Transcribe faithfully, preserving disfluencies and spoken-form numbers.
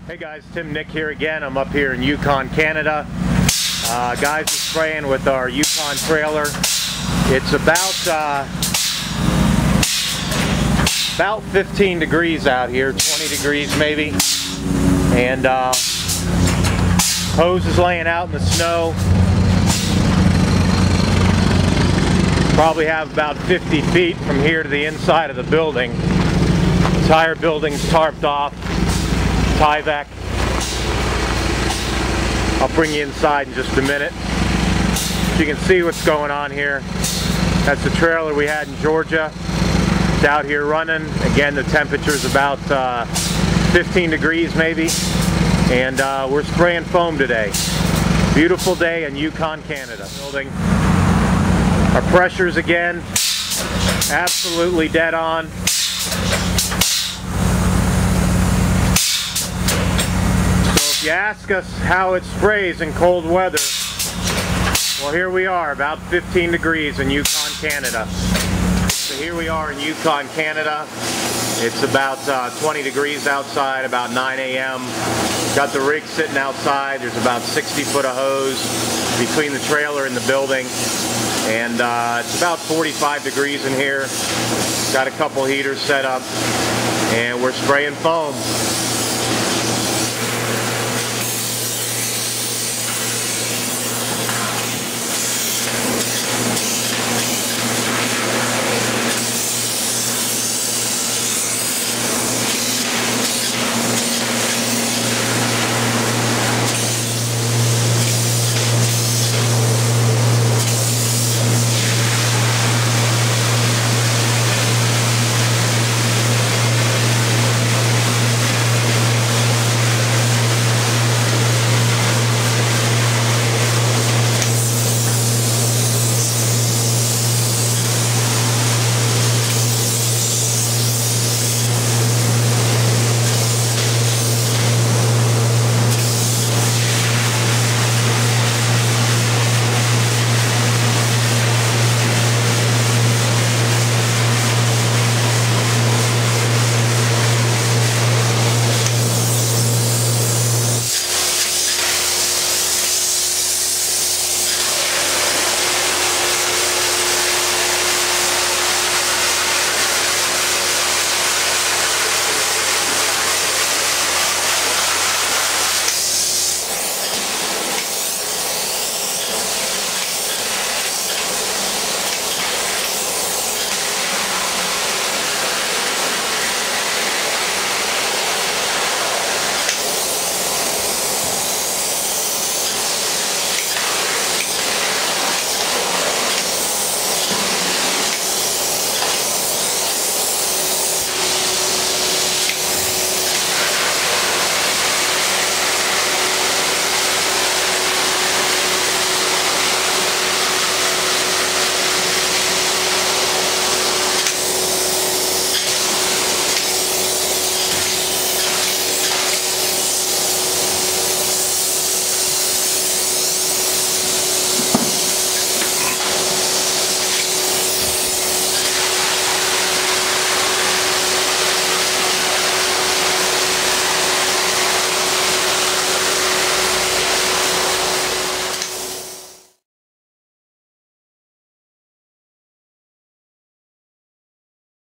Hey guys, Tim Nick here again. I'm up here in Yukon, Canada. Uh, guys are spraying with our Yukon trailer. It's about uh, about fifteen degrees out here, twenty degrees maybe. And uh, hose is laying out in the snow. Probably have about fifty feet from here to the inside of the building. The entire building's tarped off. Tyvek. I'll bring you inside in just a minute so you can see what's going on here. That's the trailer we had in Georgia. It's out here running. Again, the temperature's about uh, fifteen degrees maybe, and uh, we're spraying foam today. Beautiful day in Yukon, Canada. Building. Our pressures again, absolutely dead on. If you ask us how it sprays in cold weather, well, here we are, about fifteen degrees in Yukon, Canada. So here we are in Yukon, Canada. It's about uh, twenty degrees outside, about nine A M Got the rig sitting outside. There's about sixty foot of hose between the trailer and the building. And uh, it's about forty-five degrees in here. Got a couple heaters set up. And we're spraying foam.